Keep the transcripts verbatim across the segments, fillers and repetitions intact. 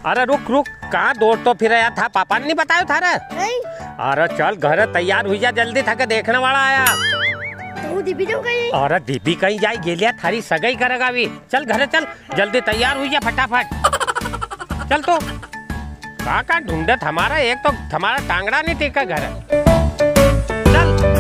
अरे रुक रुक, कहाँ दौड़ तो फिर यार था, पापा ने नहीं बताया था रे? नहीं। अरे चल घर तैयार हुई जा जल्दी, थके देखने वाला आया। तो दीदी तो कहीं? अरे दीदी कहीं जाए गेलिया, थारी सगाई करेगा अभी। चल घर चल जल्दी तैयार हुई जा फटाफट। चल तो कहाँ कहाँ ढूंढे हमारा, एक तो हमारा टांगड़ा नहीं टेका घर। चल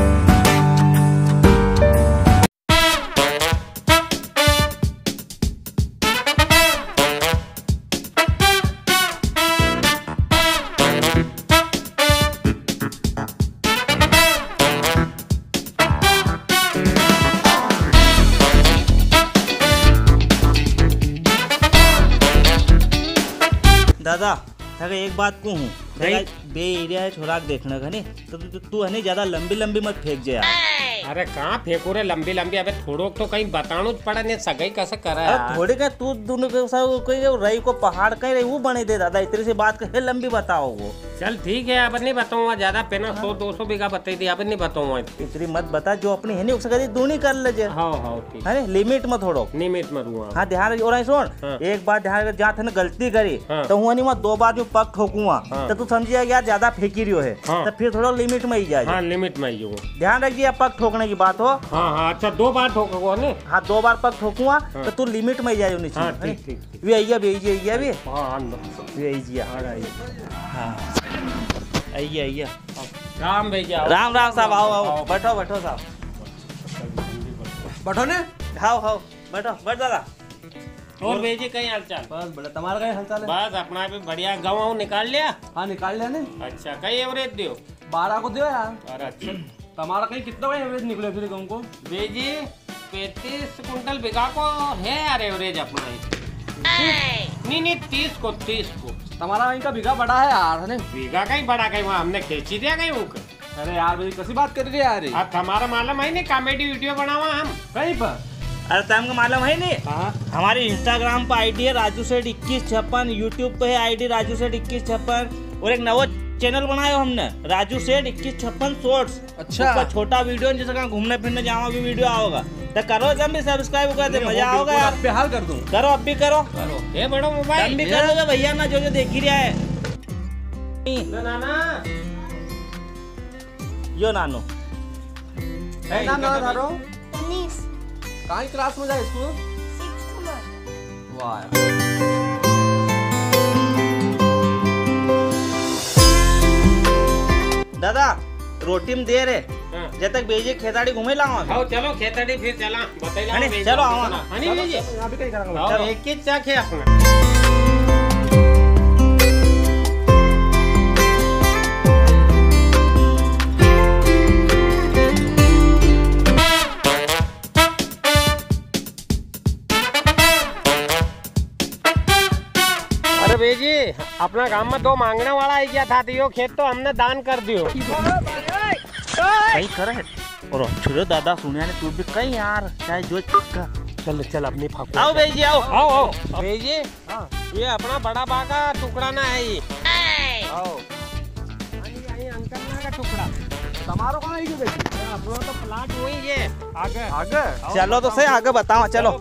दादा एक बात को हूँ बे एरिया है छोरा देखने का नहीं तो तू तू है नहीं ज्यादा लंबी लंबी मत फेंक जाए। अरे कहाँ फेंकू रे लंबी लंबी, अबे थोड़ो तो कहीं बताना पड़ा नहीं सगाई कैसे करा है। थोड़ी का तू दोनों के साथ कोई रही को पहाड़ कहीं रही वो बने दे दादा, इतनी सी बात कहे लंबी बताओ वो। चल ठीक है, अब नहीं बताऊंगा ज्यादा, पेना सौ दो सौ बीघा बताई थी, अब नहीं बताऊंगा। इतनी मत बता, जो अपनी है नहीं उसका दूनी कर ले। हाँ हाँ ठीक है, लिमिट में थोड़ो लिमिट में रहूंगा। हाँ ध्यान और सुन, एक बार ध्यान रख, जहाँ थे गलती करी तो हुआ नहीं दो बार जो पग ठोकूंगा तो तू समझिएगा यार ज्यादा फेंकी रही है, तो फिर थोड़ा लिमिट में ही जाए। हाँ लिमिट में ही ध्यान रखिए, पग ठोकने की बात हो। हाँ हाँ अच्छा दो बार ठोकूंगा नहीं? हाँ दो बार पग ठोकूंगा तो तू लिमिट में ही जाए नीचे। हाँ ठीक ठीक वे आइया वे आइया वे हाँ वे आइया हाँ आइया आइया राम भैया राम राम साहब, आओ आओ बैठो बैठो साहब, बैठो ने आओ आओ बैठो बैठ दादा। और भेजी कहीं हालचाल? बस बड़ा, तुम्हारा कहीं हालचाल है? बस अपना भी बढ़िया, गाँव निकाल लिया? हाँ निकाल लिया ने। अच्छा कहीं एवरेज दियो? बारह को दियो यार। अरे अच्छा तुम्हारा कहीं कितना कहीं एवरेज निकले फिर गाँव को? भेजी पैंतीस कुंटल बीघा को है यार एवरेज अपना ही। नहीं नहीं तीस को तीस को। तुम्हारा कहीं का बीघा बड़ा है यार ने? बीघा कहीं बड़ा कहीं वहाँ हमने खींची दिया कहीं वो। अरे यार भाई कैसी बात कर रही है यार? अब हमारा मालूम है नहीं, कॉमेडी वीडियो बनावा हम कहीं पर। अरे तुमको मालूम है नहीं, हमारी इंस्टाग्राम पर आईडी है राजू सेठ इक्कीस छप्पन, यूट्यूब पे है आईडी राजू सेठ इक्कीस छप्पन, और एक नवा चैनल बनाया हमने राजू सेठ इक्कीस छप्पन शॉर्ट्स। अच्छा छोटा वीडियो जैसे कहाँ घूमने फिरने जावा भी वीडियो आओगा तो करो, तुम भी सब्सक्राइब कर दे, मजा आओगा यार। पे हाल कर दूं, करो अब भी करो, ये बड़ो मोबाइल तुम भी करोगे भैया ना, जो जो देख ही रहा है। नाना यो नानो नाम ना धारो उन्नीस कहाँ क्लास में जाए स्कूल? सिक्स्थ में। वाह दादा रोटी में दे रहे जब तक भेजे खेताड़ी घूमे लाऊंगा। आओ चलो खेताड़ी फिर चला बताइए। चलो आओ ना, हनी भेजे यहाँ भी कहीं करेंगे। एक ही चाक है अपना। अरे भेजी अपना गांव में दो मांगने वाला आई गया था, तो यो खेत तो हमने दान कर दियो। कहीं करे और छोड़ो दादा सुनिया ने, तू भी कहीं यार चाहे जो का चल चल अपनी फाकू। आओ भेजी आओ आओ आओ भेजी। हाँ ये अपना बड़ा बा का टुकड़ा ना है ये। आओ यही अंकल ना का टुकड़ा। तुम्हारा कहाँ है बेटी? अपना तो प्लाट वही है आगे आगे। चलो तो सही आगे बताओ चलो।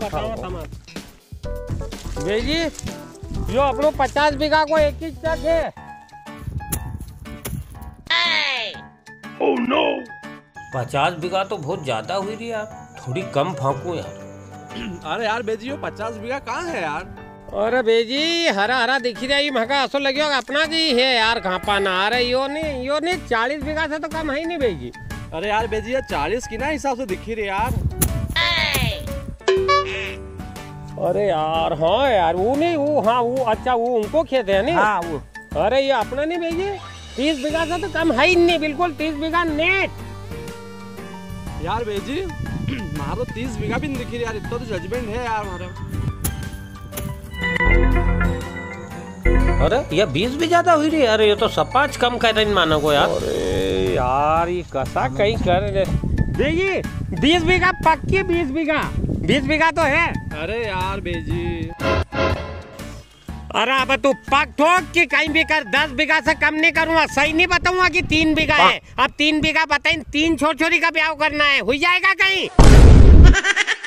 भेजी यो अपनो पचास बीघा को एक ही चक है। ओह नो पचास बीघा तो बहुत ज्यादा हुई रही यार, थोड़ी कम फाकू यार। अरे यार बेजी पचास बीघा कहाँ है यार? अरे बेजी हरा हरा दिखी रही महंगा असो लगे अपना जी है यार, कहाँ पाना आ रहा यो नहीं यो नहीं चालीस बीघा से तो कम है ही नहीं बेजी। अरे यार बेजी यार चालीस की ना हिसाब से दिखी रही यार। अरे यार हाँ यार वो नहीं वो हाँ वो अच्छा वो उनको खेत है नहीं। हाँ वो अरे ये अपना नहीं भेजिए, तीस बीघा से तो कम है ही नहीं, बिल्कुल तीस बीघा नेट। यार बेजी हमारा तो तीस बीघा भी नहीं दिखी रही यार, इतना तो जजमेंट है यार हमारा। अरे ये बीस भी ज्यादा हुई रही, अरे ये तो सब पाँच कम कर रहे मानो को यार। अरे यार ये कसा कहीं कर देखिए बीस बीघा पक्की, बीस बीघा बीस बीघा तो है। अरे यार बेजी अरे अब तू पग ठोक कि कहीं भी कर, दस बीघा से कम नहीं करूंगा, सही नहीं बताऊंगा कि तीन बीघा है। अब तीन बीघा बताइए, तीन छोर छोरी का ब्याह करना है, हो जाएगा कहीं?